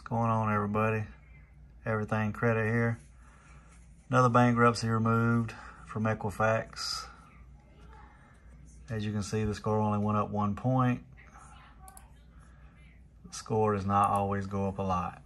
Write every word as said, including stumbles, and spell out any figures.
going on, everybody? Everything credit here. Another bankruptcy removed from Equifax. As you can see, the score only went up one point. The score does not always go up a lot.